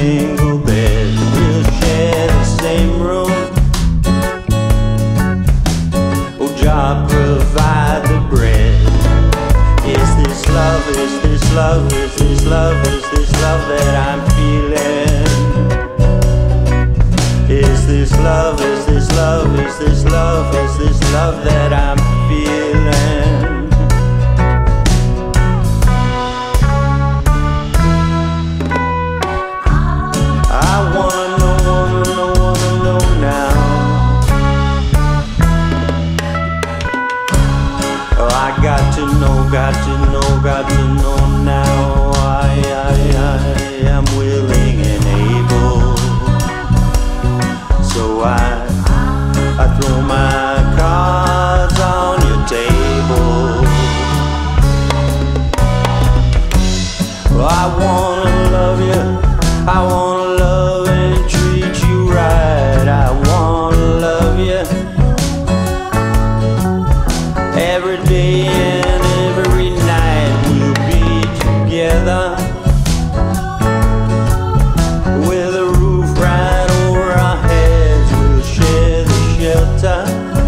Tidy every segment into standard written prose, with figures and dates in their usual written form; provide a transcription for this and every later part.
single bed. We'll share the same room. Oh, Jah provide the bread. Is this love, is this love, is this love, is this love that I'm feeling? Is this love, is this love, is this love, is this love that I'm feeling? I wanna know now. Oh, I got to know, got to know, got to know now. I am willing and able. So I throw my cards on your table. Oh, I wanna love you, I wanna love and treat you right. I wanna love you every day and every night. We'll be together with a roof right over our heads. We'll share the shelter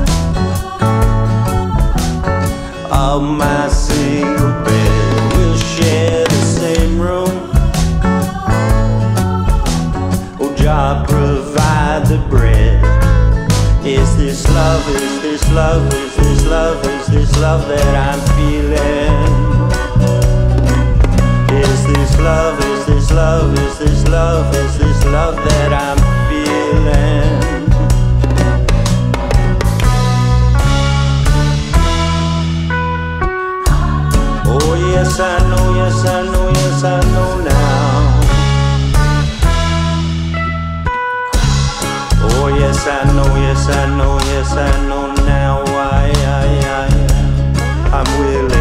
of my single bed. We'll share the same room. Oh, Jah provide the bread. Is this love, is this love, is this love, is this love that I'm feeling? Is this love, is this love, is this love, is this love that I'm feeling? Oh yes I know, yes I know, yes I know now. Oh yes I know, yes I know, yes I know now. I'm willing.